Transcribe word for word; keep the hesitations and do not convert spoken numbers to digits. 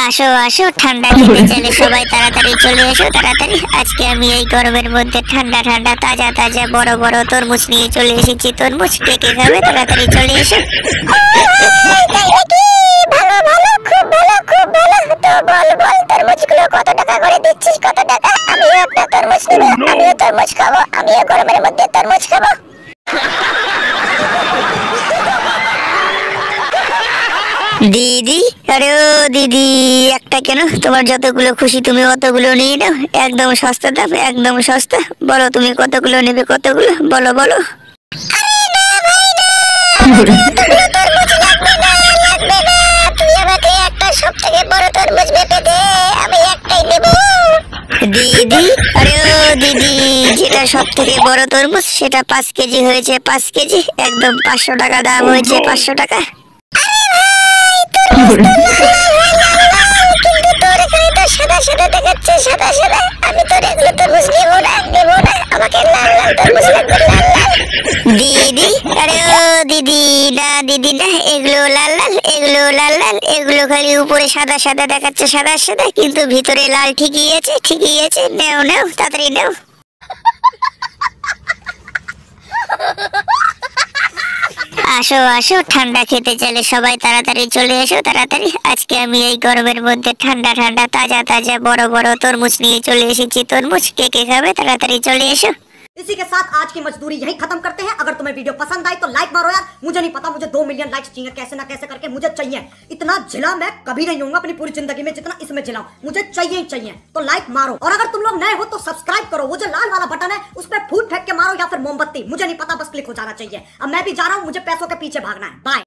আসো আসো ঠান্ডা খেতে চাইলে সবাই তাড়াতাড়ি চলে এসো তাড়াতাড়ি। আজকে আমি এই গরমের মধ্যে ঠান্ডা ঠান্ডা তাজা তাজা বড় বড় তরমুজ নিয়ে চলে এসেছি। তরমুজ কে কে খাবে তাড়াতাড়ি চলে এসো। ভালো ভালো খুব ভালো খুব ভালো। তো বল বল তরমুজগুলো কত টাকা করে দিচ্ছিস, কত টাকা? আমিও একটা তরমুজ নেব, আমিও তরমুজ খাবো, আমিও গরমের মধ্যে তরমুজ খাবো। দিদি, আরে ও দিদি, একটা কেন? তোমার যতগুলো খুশি তুমি অতগুলো নিয়ে নাও, একদম সস্তা দাম, একদম সস্তা। বলো তুমি কতগুলো নেবে, কতগুলো বলো বলো। দিদি, আরে ও দিদি, যেটা সব থেকে বড় তরমুজ সেটা পাঁচ কেজি হয়েছে, পাঁচ কেজি একদম পাঁচশো টাকা দাম হয়েছে, পাঁচশো টাকা। কিন্তু তোর এখানে তো সাদা সাদা দেখাচ্ছে, সাদা সাদা। আমি তোর এগুলো তরমুজ নেবো না, নেবো না, আমাকে লাল লাল তরমুজ লাগবে, লাল লাল। দিদি, আরে ও দিদি, না দিদি না, এগুলো লাল লাল, এগুলো লাল লাল, এগুলো খালি উপরে সাদা সাদা দেখাচ্ছে, সাদা সাদা, কিন্তু ভিতরে লাল ঠিকই আছে, ঠিকই আছে। নেও নেও, তাড়াতাড়ি নেও। আসো আসো ঠান্ডা খেতে চাইলে সবাই তাড়াতাড়ি চলে এসো তাড়াতাড়ি। আজকে আমি এই গরমের মধ্যে ঠান্ডা ঠান্ডা তাজা তাজা বড় বড় তরমুজ নিয়ে চলে এসেছি। তরমুজ কে কে খাবে তাড়াতাড়ি চলে এসো। इसी के साथ आज की मजदूरी यही खत्म करते हैं। अगर तुम्हें वीडियो पसंद आई तो लाइक मारो यार। मुझे नहीं पता, मुझे दो मिलियन लाइक्स चाहिए, कैसे ना कैसे करके मुझे चाहिए। इतना झिला मैं कभी नहीं हूँ अपनी पूरी जिंदगी में जितना इसमें झिला हूं। मुझे चाहिए ही चाहिए, तो लाइक मारो। और अगर तुम लोग नए हो तो सब्सक्राइब करो, वो जो लाल वाला बटन है उस पर फूट फेंक के मारो या फिर मोमबत्ती, मुझे नहीं पता, बस क्लिक हो जाना चाहिए। अब मैं भी जा रहा हूँ, मुझे पैसों के पीछे भागना है। बाय।